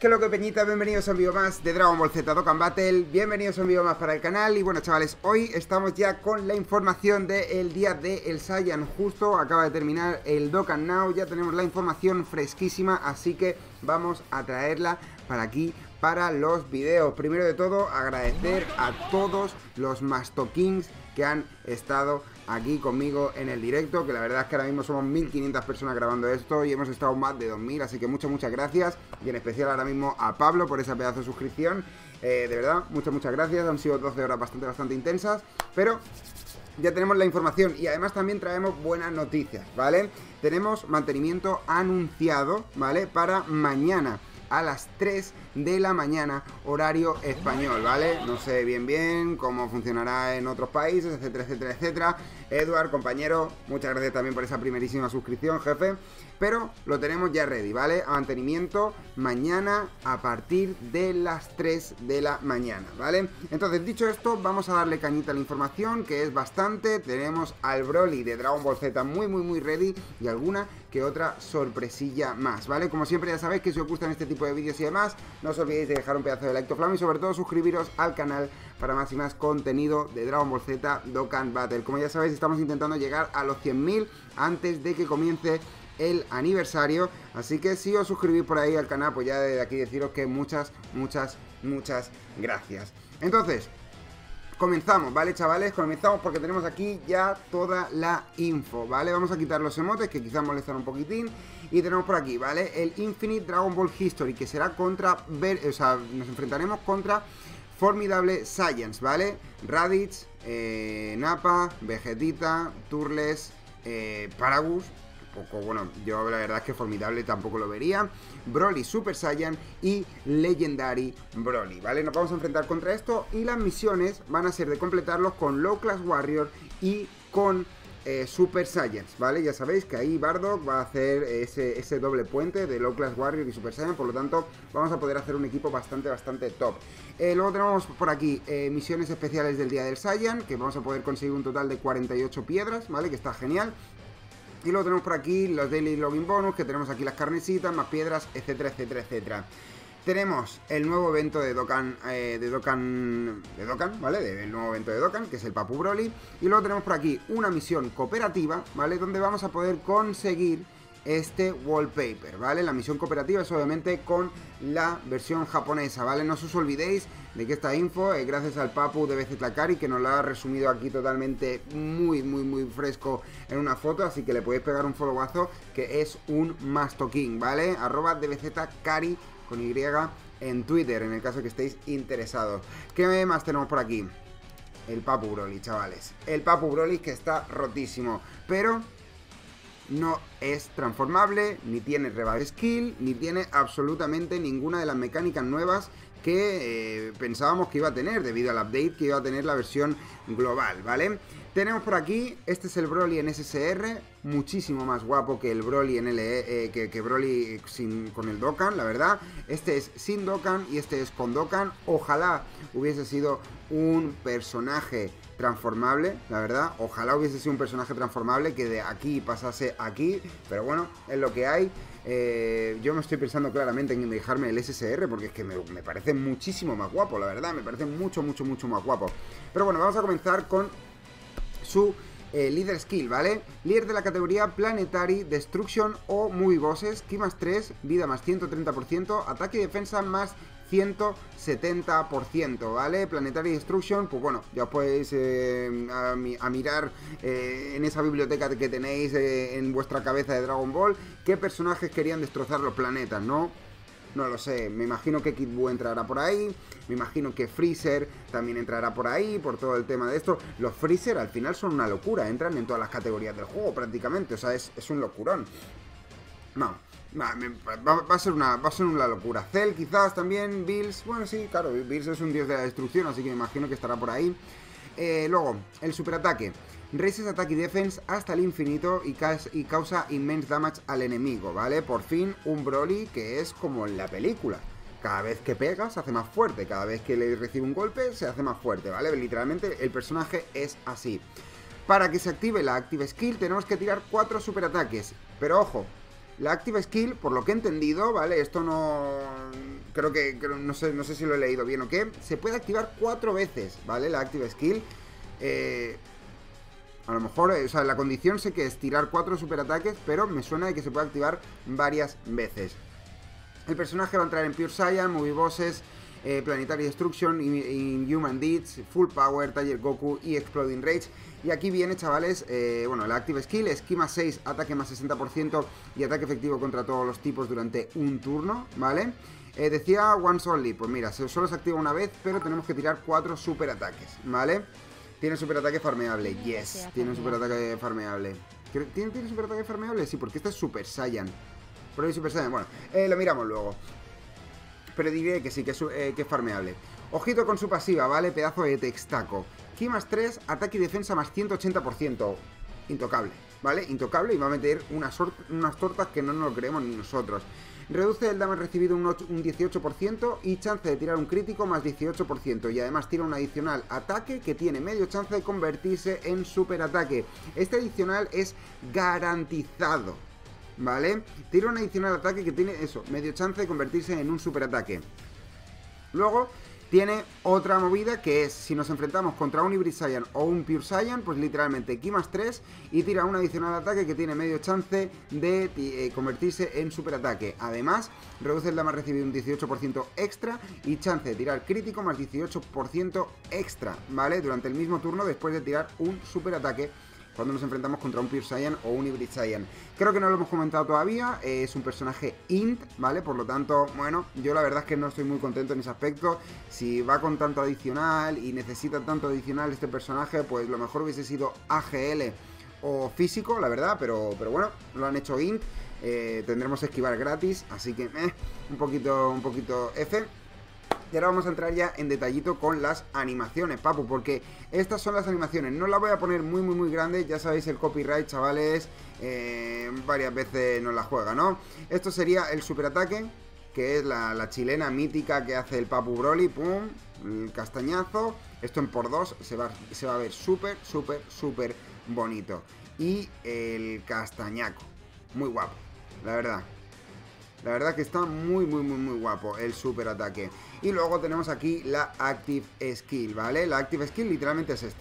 ¿Qué es lo que peñita? Bienvenidos a un vídeo más de Dragon Ball Z Dokkan Battle. Bienvenidos a un vídeo más para el canal. Y bueno, chavales, hoy estamos ya con la información del día del Saiyan. Justo acaba de terminar el Dokkan Now. Ya tenemos la información fresquísima, así que vamos a traerla para aquí, para los videos. Primero de todo, agradecer a todos los Masto Kings que han estado aquí conmigo en el directo, que la verdad es que ahora mismo somos 1500 personas grabando esto y hemos estado más de 2000, así que muchas gracias, y en especial ahora mismo a Pablo por esa pedazo de suscripción. De verdad, muchas gracias. Han sido 12 horas bastante intensas, pero ya tenemos la información y además también traemos buenas noticias, ¿vale? Tenemos mantenimiento anunciado, ¿vale? Para mañana a las 3 de la mañana, horario español, ¿vale? No sé bien cómo funcionará en otros países, etcétera. Eduard, compañero, muchas gracias también por esa primerísima suscripción, jefe. Pero lo tenemos ya ready, ¿vale? A mantenimiento mañana a partir de las 3 de la mañana, ¿vale? Entonces, dicho esto, vamos a darle cañita a la información, que es bastante. Tenemos al Broly de Dragon Ball Z muy ready y alguna que otra sorpresilla más, ¿vale? Como siempre, ya sabéis que si os gustan este tipo de vídeos y demás, no os olvidéis de dejar un pedazo de like to flame y sobre todo suscribiros al canal para más y más contenido de Dragon Ball Z Dokkan Battle. Como ya sabéis, estamos intentando llegar a los 100.000 antes de que comience el aniversario, así que si os suscribís por ahí al canal, pues ya desde aquí deciros que muchas gracias. Entonces, comenzamos, ¿vale, chavales? Comenzamos porque tenemos aquí ya toda la info, ¿vale? Vamos a quitar los emotes que quizás molestan un poquitín. Y tenemos por aquí, ¿vale? El Infinite Dragon Ball History, que será contra... nos enfrentaremos contra Formidable Saiyans, ¿vale? Raditz, Nappa, Vegetita, Turles, Paragus. Poco, bueno, yo la verdad es que Formidable tampoco lo vería. Broly Super Saiyan y Legendary Broly, ¿vale? Nos vamos a enfrentar contra esto y las misiones van a ser de completarlos con Low Class Warrior y con Super Saiyans, ¿vale? Ya sabéis que ahí Bardock va a hacer ese doble puente de Low Class Warrior y Super Saiyan, por lo tanto vamos a poder hacer un equipo bastante top. Luego tenemos por aquí misiones especiales del día del Saiyan, que vamos a poder conseguir un total de 48 piedras, ¿vale? Que está genial. Y luego tenemos por aquí los Daily Login Bonus, que tenemos aquí las carnecitas, más piedras, etcétera. Tenemos el nuevo evento de Dokkan, ¿vale? El nuevo evento de Dokkan, que es el Papu Broly. Y luego tenemos por aquí una misión cooperativa, ¿vale? Donde vamos a poder conseguir este wallpaper, ¿vale? La misión cooperativa es obviamente con la versión japonesa, ¿vale? No os olvidéis de que esta info es gracias al Papu de BZ Kari, que nos la ha resumido aquí totalmente muy fresco en una foto, así que le podéis pegar un followazo, que es un Masto King, ¿vale? @DBZKari con Y en Twitter, en el caso que estéis interesados. ¿Qué más tenemos por aquí? El Papu Broly, chavales. El Papu Broly, que está rotísimo, pero no es transformable, ni tiene revive skill, ni tiene absolutamente ninguna de las mecánicas nuevas que pensábamos que iba a tener debido al update que iba a tener la versión global, ¿vale? Tenemos por aquí, este es el Broly en SSR, muchísimo más guapo que el Broly en que Broly con el Dokkan, la verdad. Este es sin Dokkan y este es con Dokkan. Ojalá hubiese sido un personaje transformable, la verdad. Ojalá hubiese sido un personaje transformable que de aquí pasase aquí, pero bueno, es lo que hay. Yo me estoy pensando claramente en dejarme el SSR porque es que me parece muchísimo más guapo, la verdad. Me parece mucho más guapo. Pero bueno, vamos a comenzar con su líder skill, ¿vale? Líder de la categoría Planetary Destruction o Movie Bosses, Ki más 3, vida más 130%, ataque y defensa más 170%, ¿vale? Planetary Destruction, pues bueno, ya os podéis a mirar en esa biblioteca que tenéis en vuestra cabeza de Dragon Ball, qué personajes querían destrozar los planetas, ¿no? No lo sé, me imagino que Kid Buu entrará por ahí, me imagino que Freezer también entrará por ahí, por todo el tema de esto. Los Freezer al final son una locura, entran en todas las categorías del juego prácticamente, o sea, es un locurón. No, va a ser una locura. Cell quizás también, Bills, bueno sí, claro, Bills es un dios de la destrucción, así que me imagino que estará por ahí. Luego, el superataque. Raises Attack y Defense hasta el infinito y causa immense damage al enemigo, ¿vale? Por fin un Broly que es como en la película. Cada vez que pega se hace más fuerte, cada vez que le recibe un golpe se hace más fuerte, ¿vale? Literalmente el personaje es así. Para que se active la Active Skill tenemos que tirar 4 superataques, pero ojo, la Active Skill, por lo que he entendido, ¿vale? Esto no no sé si lo he leído bien o qué. Se puede activar 4 veces, ¿vale? La Active Skill. A lo mejor, o sea, la condición sé que es tirar 4 superataques, pero me suena de que se puede activar varias veces. El personaje va a entrar en Pure Saiyan, Movie Bosses, Planetary Destruction, Inhuman Deeds, Full Power, Tiger Goku y Exploding Rage. Y aquí viene, chavales, bueno, la Active Skill, Esqui más 6, ataque más 60% y ataque efectivo contra todos los tipos durante un turno, ¿vale? Decía Once Only, pues mira, solo se activa una vez, pero tenemos que tirar 4 superataques, ¿vale? Tiene superataque farmeable, yes, tiene un superataque farmeable. ¿Tiene superataque farmeable? Sí, porque este es Super Saiyan. Pero hay Super Saiyan, bueno, lo miramos luego. Pero diré que sí, que es farmeable. Ojito con su pasiva, ¿vale? Pedazo de textaco. Ki más 3, ataque y defensa más 180%. Intocable, ¿vale? Intocable y va a meter unas tortas que no nos lo creemos ni nosotros. Reduce el damage recibido un 18% y chance de tirar un crítico más 18%. Y además tira un adicional ataque que tiene medio chance de convertirse en super ataque. Este adicional es garantizado, ¿vale? Tira un adicional ataque que tiene eso, medio chance de convertirse en un super ataque. Luego tiene otra movida que es, si nos enfrentamos contra un Hybrid Saiyan o un Pure Saiyan, pues literalmente Ki más 3 y tira un adicional ataque que tiene medio chance de convertirse en super ataque. Además, reduce el damage recibido un 18% extra y chance de tirar crítico más 18% extra, ¿vale? Durante el mismo turno después de tirar un super ataque cuando nos enfrentamos contra un Pure Saiyan o un Hybrid Saiyan. Creo que no lo hemos comentado todavía, es un personaje int, ¿vale? Por lo tanto, bueno, yo la verdad es que no estoy muy contento en ese aspecto. Si va con tanto adicional y necesita tanto adicional este personaje, pues lo mejor hubiese sido AGL o físico, la verdad, pero bueno, lo han hecho int. Tendremos que esquivar gratis, así que un poquito F. Y ahora vamos a entrar ya en detallito con las animaciones, papu, porque estas son las animaciones. No las voy a poner muy grande, ya sabéis el copyright, chavales, varias veces nos la juega, ¿no? Esto sería el superataque, que es la chilena mítica que hace el Papu Broly, pum, el castañazo. Esto en por 2 se va a ver súper bonito. Y el castañaco, muy guapo, la verdad. La verdad que está muy guapo el super ataque. Y luego tenemos aquí la Active Skill, ¿vale? La Active Skill literalmente es esta.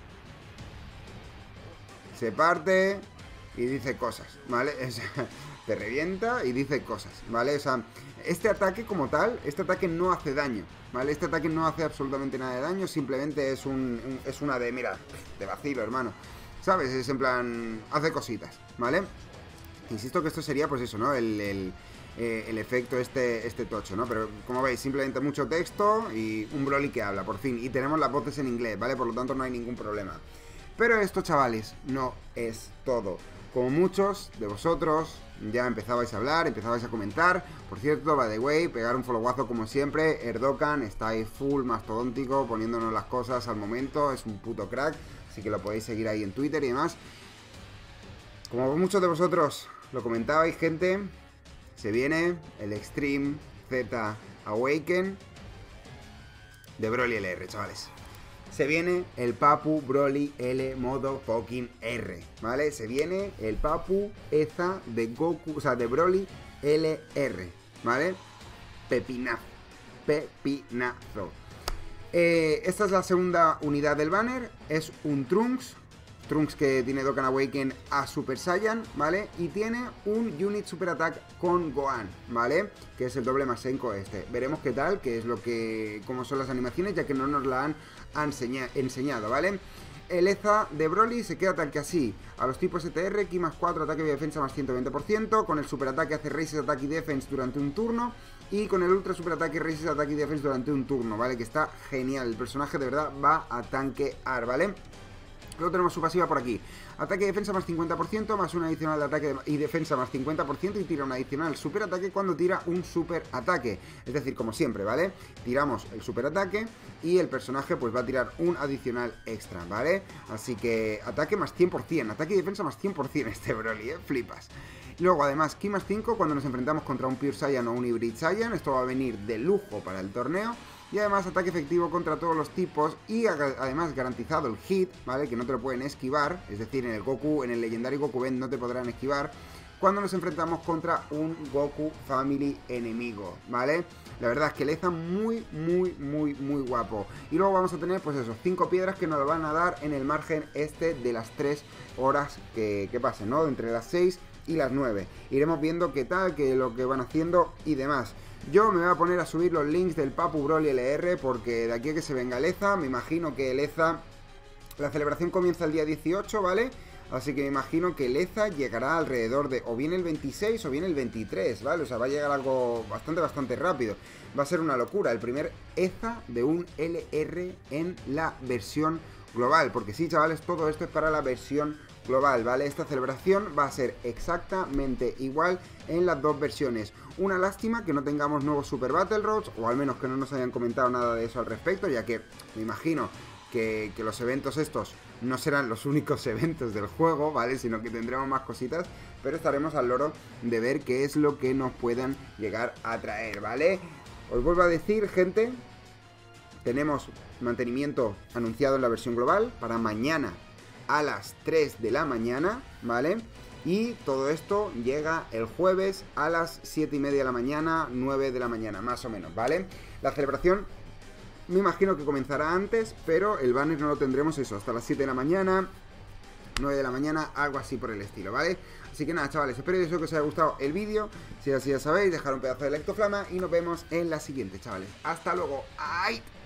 Se parte y dice cosas, ¿vale? Te revienta y dice cosas, ¿vale? O sea, este ataque como tal, este ataque no hace daño, ¿vale? Este ataque no hace absolutamente nada de daño, simplemente es una de, mira, de vacilo, hermano, ¿sabes? Es en plan, hace cositas, ¿vale? Insisto que esto sería, pues eso, ¿no? El efecto este tocho, ¿no? Pero como veis, simplemente mucho texto y un Broly que habla, por fin. Y tenemos las voces en inglés, ¿vale? Por lo tanto no hay ningún problema. Pero esto, chavales, no es todo. Como muchos de vosotros ya empezabais a hablar, empezabais a comentar. Por cierto, by the way, pegar un followazo como siempre. Erdogan está ahí full mastodóntico, poniéndonos las cosas al momento. Es un puto crack, así que lo podéis seguir ahí en Twitter y demás. Como muchos de vosotros lo comentabais, gente, se viene el Extreme Z Awaken de Broly LR, chavales. Se viene el Papu Broly L modo fucking R, ¿vale? Se viene el Papu EZA de Goku, o sea, de Broly LR, ¿vale? Pepinazo. Esta es la segunda unidad del banner. Es un Trunks que tiene Dokkan Awaken a Super Saiyan, ¿vale? Y tiene un Unit Super Attack con Gohan, ¿vale? Que es el doble Masenko este. Veremos qué tal, cómo son las animaciones, ya que no nos la han enseñado, ¿vale? El EZA de Broly se queda tal que así. A los tipos ETR, Ki más 4, ataque y defensa más 120%. Con el super ataque hace Raises Attack y Defense durante un turno. Y con el ultra super ataque, Raises Attack y Defense durante un turno, ¿vale? Que está genial. El personaje de verdad va a tanquear, ¿vale? Luego tenemos su pasiva por aquí. Ataque y defensa más 50%, más un adicional de ataque y defensa más 50% y tira un adicional super ataque cuando tira un super ataque. Es decir, como siempre, ¿vale? Tiramos el super ataque y el personaje pues va a tirar un adicional extra, ¿vale? Así que ataque más 100%, ataque y defensa más 100% este Broly, flipas. Luego además Ki más 5 cuando nos enfrentamos contra un Pure Saiyan o un Hybrid Saiyan. Esto va a venir de lujo para el torneo. Y además ataque efectivo contra todos los tipos y además garantizado el hit, ¿vale? Que no te lo pueden esquivar, es decir, en el Legendary Goku Bend no te podrán esquivar. cuando nos enfrentamos contra un Goku Family enemigo, ¿vale? La verdad es que Leza muy guapo. Y luego vamos a tener, pues eso, 5 piedras que nos lo van a dar en el margen este de las 3 horas que pasen, ¿no? Entre las 6 y las 9. Iremos viendo qué tal, qué lo que van haciendo y demás. Yo me voy a poner a subir los links del Papu Broly LR porque de aquí a que se venga Leza, me imagino que Leza... La celebración comienza el día 18, ¿vale? Así que me imagino que Leza llegará alrededor de o bien el 26 o bien el 23, ¿vale? O sea, va a llegar algo bastante rápido. Va a ser una locura, el primer EZA de un LR en la versión global. Porque sí, chavales, todo esto es para la versión global, ¿vale? Esta celebración va a ser exactamente igual en las dos versiones. Una lástima que no tengamos nuevos Super Battle Roads, o al menos que no nos hayan comentado nada de eso al respecto, ya que me imagino que los eventos estos no serán los únicos eventos del juego, ¿vale? Sino que tendremos más cositas, pero estaremos al loro de ver qué es lo que nos puedan llegar a traer, ¿vale? Os vuelvo a decir, gente, tenemos mantenimiento anunciado en la versión global para mañana a las 3 de la mañana, ¿vale? Y todo esto llega el jueves a las 7:30 de la mañana, 9 de la mañana, más o menos, ¿vale? La celebración me imagino que comenzará antes, pero el banner no lo tendremos eso, hasta las 7 de la mañana, 9 de la mañana, algo así por el estilo, ¿vale? Así que nada, chavales, espero que os haya gustado el vídeo. Si es así, ya sabéis, dejar un pedazo de like, flama y nos vemos en la siguiente, chavales. ¡Hasta luego! ¡Ay!